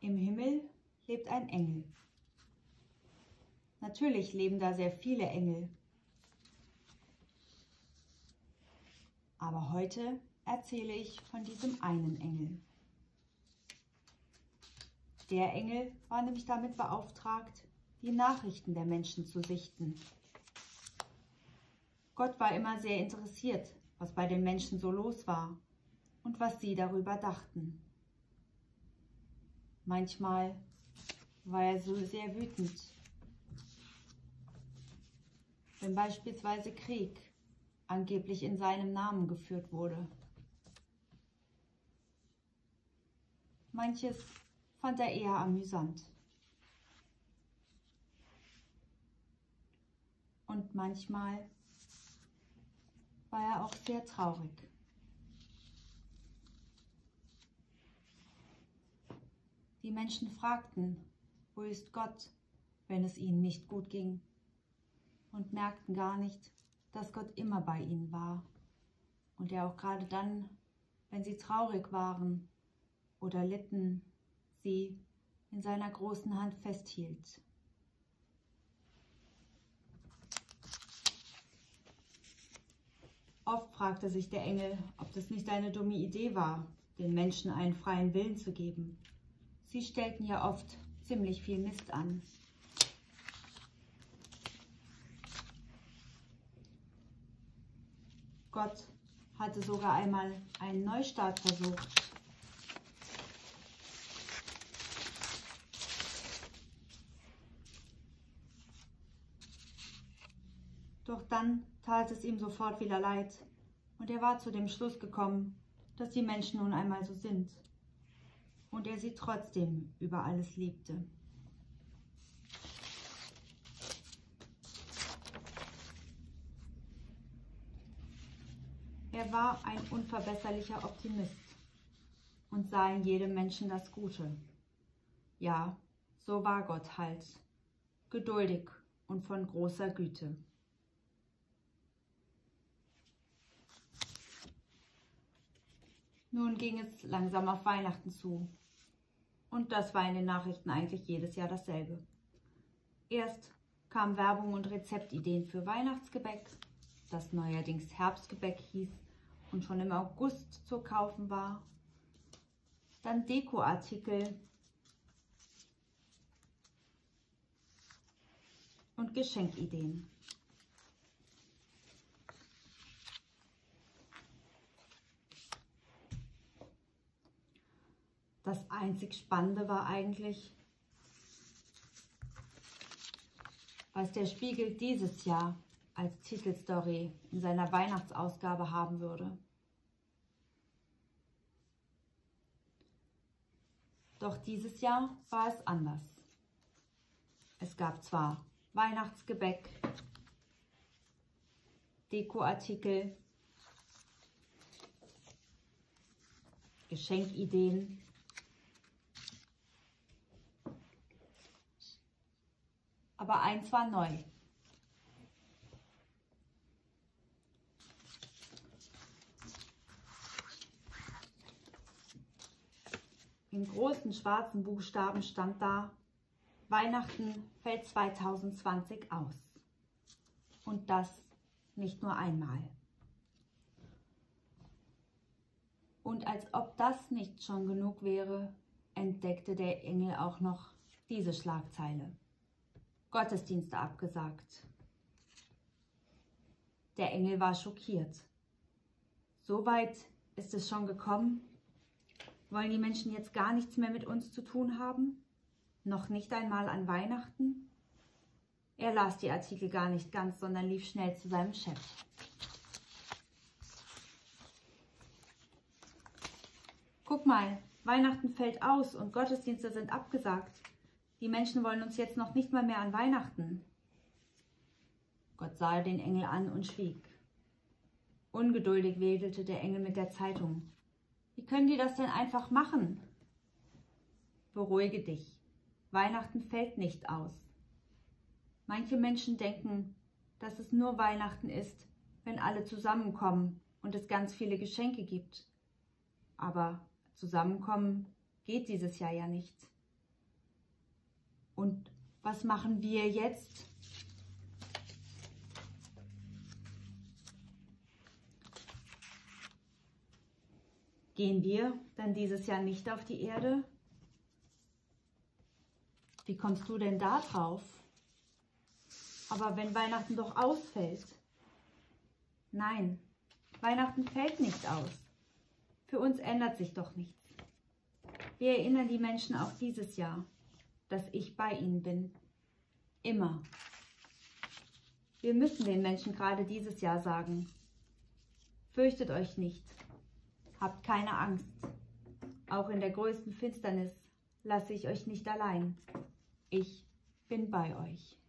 Im Himmel lebt ein Engel. Natürlich leben da sehr viele Engel. Aber heute erzähle ich von diesem einen Engel. Der Engel war nämlich damit beauftragt, die Nachrichten der Menschen zu sichten. Gott war immer sehr interessiert, was bei den Menschen so los war und was sie darüber dachten. Manchmal war er so sehr wütend, wenn beispielsweise Krieg angeblich in seinem Namen geführt wurde. Manches fand er eher amüsant. Und manchmal war er auch sehr traurig. Die Menschen fragten, wo ist Gott, wenn es ihnen nicht gut ging, und merkten gar nicht, dass Gott immer bei ihnen war und er auch gerade dann, wenn sie traurig waren oder litten, sie in seiner großen Hand festhielt. Oft fragte sich der Engel, ob das nicht eine dumme Idee war, den Menschen einen freien Willen zu geben. Sie stellten ja oft ziemlich viel Mist an. Gott hatte sogar einmal einen Neustart versucht. Doch dann tat es ihm sofort wieder leid und er war zu dem Schluss gekommen, dass die Menschen nun einmal so sind und er sie trotzdem über alles liebte. Er war ein unverbesserlicher Optimist und sah in jedem Menschen das Gute. Ja, so war Gott halt, geduldig und von großer Güte. Nun ging es langsam auf Weihnachten zu. Und das war in den Nachrichten eigentlich jedes Jahr dasselbe. Erst kamen Werbung und Rezeptideen für Weihnachtsgebäck, das neuerdings Herbstgebäck hieß und schon im August zu kaufen war. Dann Dekoartikel und Geschenkideen. Das einzig Spannende war eigentlich, was der Spiegel dieses Jahr als Titelstory in seiner Weihnachtsausgabe haben würde. Doch dieses Jahr war es anders. Es gab zwar Weihnachtsgebäck, Dekoartikel, Geschenkideen, aber eins war neu. In großen schwarzen Buchstaben stand da: Weihnachten fällt 2020 aus. Und das nicht nur einmal. Und als ob das nicht schon genug wäre, entdeckte der Engel auch noch diese Schlagzeile: Gottesdienste abgesagt. Der Engel war schockiert. So weit ist es schon gekommen? Wollen die Menschen jetzt gar nichts mehr mit uns zu tun haben? Noch nicht einmal an Weihnachten? Er las die Artikel gar nicht ganz, sondern lief schnell zu seinem Chef. Guck mal, Weihnachten fällt aus und Gottesdienste sind abgesagt. Die Menschen wollen uns jetzt noch nicht mal mehr an Weihnachten. Gott sah den Engel an und schwieg. Ungeduldig wedelte der Engel mit der Zeitung. Wie können die das denn einfach machen? Beruhige dich. Weihnachten fällt nicht aus. Manche Menschen denken, dass es nur Weihnachten ist, wenn alle zusammenkommen und es ganz viele Geschenke gibt. Aber zusammenkommen geht dieses Jahr ja nicht. Und was machen wir jetzt? Gehen wir dann dieses Jahr nicht auf die Erde? Wie kommst du denn da drauf? Aber wenn Weihnachten doch ausfällt? Nein, Weihnachten fällt nicht aus. Für uns ändert sich doch nichts. Wir erinnern die Menschen auch dieses Jahr, dass ich bei ihnen bin. Immer. Wir müssen den Menschen gerade dieses Jahr sagen: Fürchtet euch nicht. Habt keine Angst. Auch in der größten Finsternis lasse ich euch nicht allein. Ich bin bei euch.